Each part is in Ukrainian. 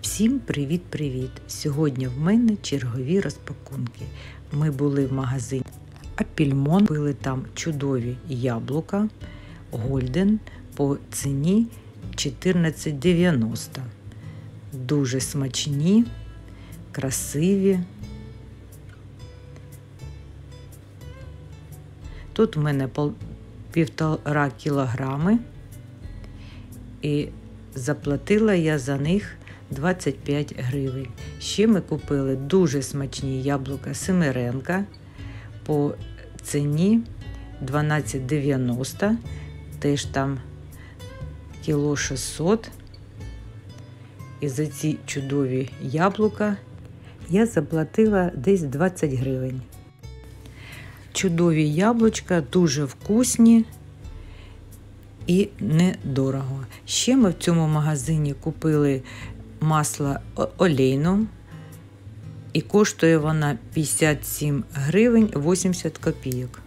Всім привіт-привіт! Сьогодні в мене чергові розпакунки. Ми були в магазині Апельмон, купили там чудові яблука Golden по ціні 14,90. Дуже смачні, красиві. Тут в мене 1,5 кілограми і заплатила я за них 25 гривень. Ще ми купили дуже смачні яблука Семеренка по ціні 12,90. Теж там кіло 600. І за ці чудові яблука я заплатила десь 20 гривень. Чудові яблучка, дуже вкусні і недорого. Ще ми в цьому магазині купили масло олейну, і коштує вона 57 гривень 80 копійок.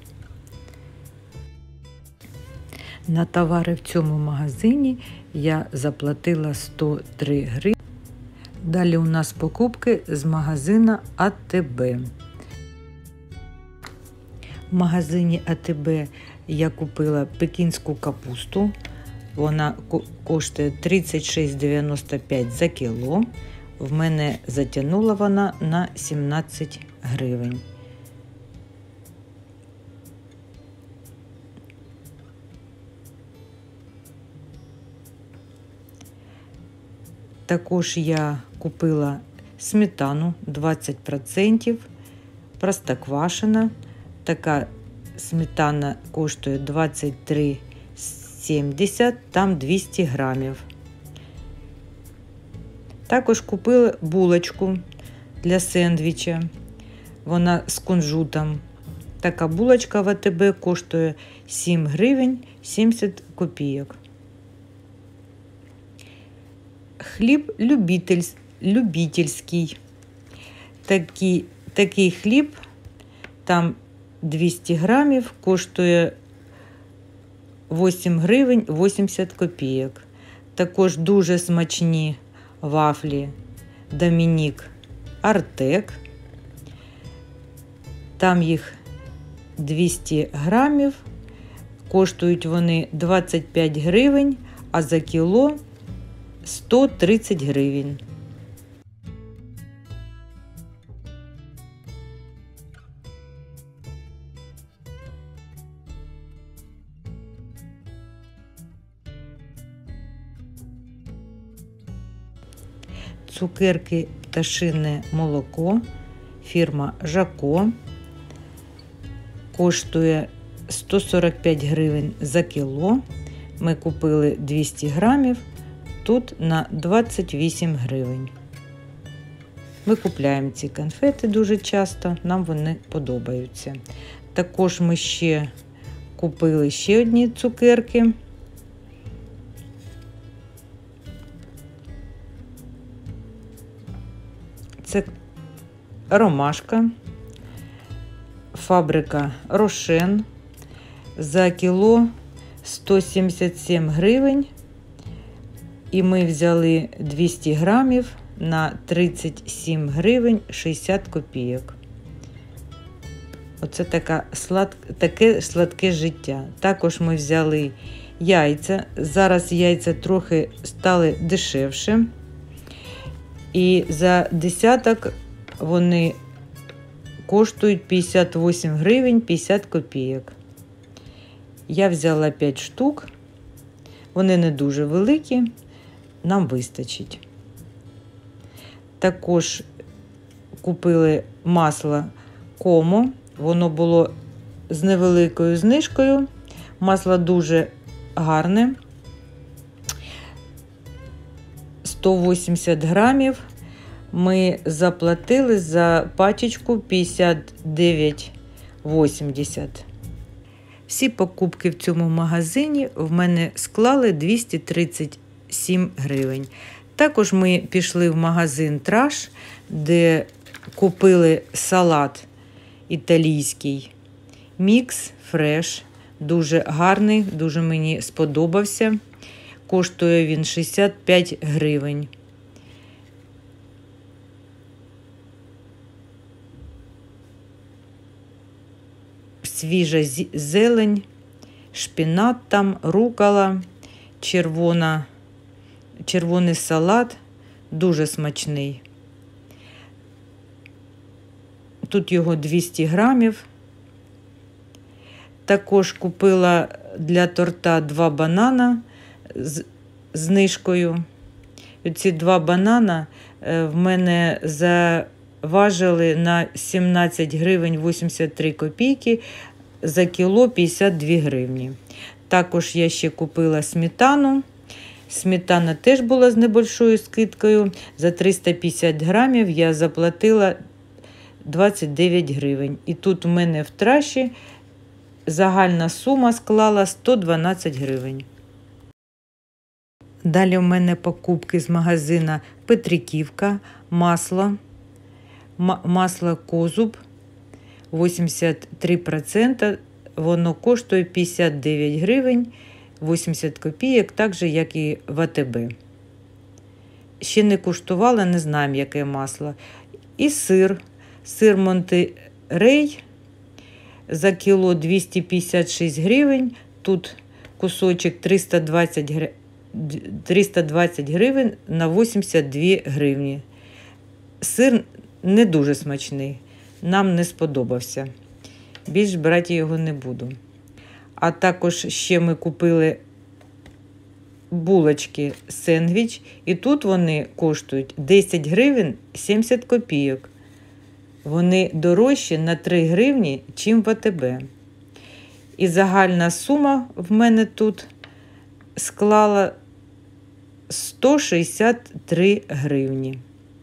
На товари в цьому магазині я заплатила 103 гривні. Далі у нас покупки з магазину АТБ. В магазині АТБ я купила пекінську капусту. Вона коштує 36,95 за кіло. В мене затягнула вона на 17 гривень. Також я купила сметану 20%, простоквашина. Така сметана коштує 23,70, там 200 грамів. Також купила булочку для сендвіча. Вона з кунжутом. Така булочка в АТБ коштує 7 гривень 70 копійок. Хліб любительський. Такий хліб, там 200 грамів, коштує 8 гривень 80 копійок. Також дуже смачні вафлі Домінік Артек. Там їх 200 грамів, коштують вони 25 гривень, а за кіло 130 гривень. Цукерки пташине молоко, фірма Жако, коштує 145 гривень за кіло. Ми купили 200 грамів, тут на 28 гривень. Ми купуємо ці конфети дуже часто, нам вони подобаються. Також ми ще купили ще одні цукерки. Це ромашка, фабрика Рошен, за кіло 177 гривень. І ми взяли 200 грамів на 37 гривень 60 копійок. Оце таке сладке життя. Також ми взяли яйця. Зараз яйця трохи стали дешевше. І за десяток вони коштують 58 гривень 50 копійок. Я взяла 5 штук. Вони не дуже великі, нам вистачить. Також купили масло Комо. Воно було з невеликою знижкою. Масло дуже гарне. 180 грамів. Ми заплатили за пачечку 59,80. Всі покупки в цьому магазині в мене склали 237 гривень. Також ми пішли в магазин Траш, де купили салат італійський. Мікс фреш. Дуже гарний, дуже мені сподобався. Коштує він 65 гривень. свіжа зелень, шпінат там, рукола, червоний салат, дуже смачний. Тут його 200 грамів. Також купила для торта 2 банана з знижкою. Ці 2 банана в мене заважили на 17 гривень 83 копійки, за кіло 52 гривні. Також я ще купила сметану. Сметана теж була з небольшою скидкою. За 350 грамів я заплатила 29 гривень. І тут у мене в траші загальна сума склала 112 гривень. Далі в мене покупки з магазина Петриківка, масло Козуб 83%, воно коштує 59 гривень 80 копійок, так же, як і в АТБ. Ще не куштувала, не знаю, яке масло. І сир Монтерей за кіло 256 гривень, тут кусочок 320 гривень на 82 гривні. Сир не дуже смачний, нам не сподобався. Більш брати його не буду. А також ще ми купили булочки сендвіч, і тут вони коштують 10 гривень 70 копійок. Вони дорожчі на 3 гривні, чим в АТБ. І загальна сума в мене тут склала 163 гривні.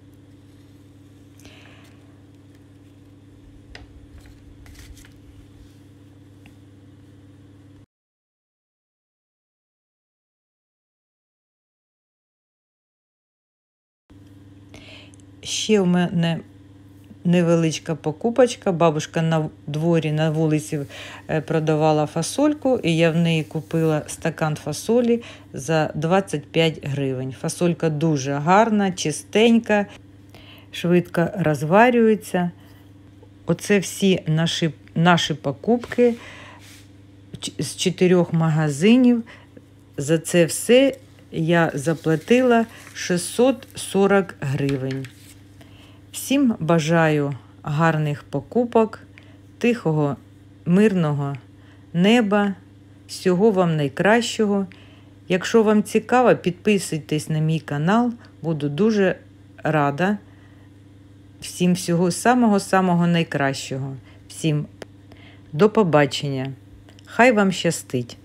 Ще в мене невеличка покупочка. Бабушка на дворі, на вулиці продавала фасольку, і я в неї купила стакан фасолі за 25 гривень. Фасолька дуже гарна, чистенька, швидко розварюється. Оце всі наші покупки з 4 магазинів. За це все я заплатила 640 гривень. Всім бажаю гарних покупок, тихого, мирного неба, всього вам найкращого. Якщо вам цікаво, підписуйтесь на мій канал, буду дуже рада. Всім всього самого-самого найкращого. Всім до побачення. Хай вам щастить!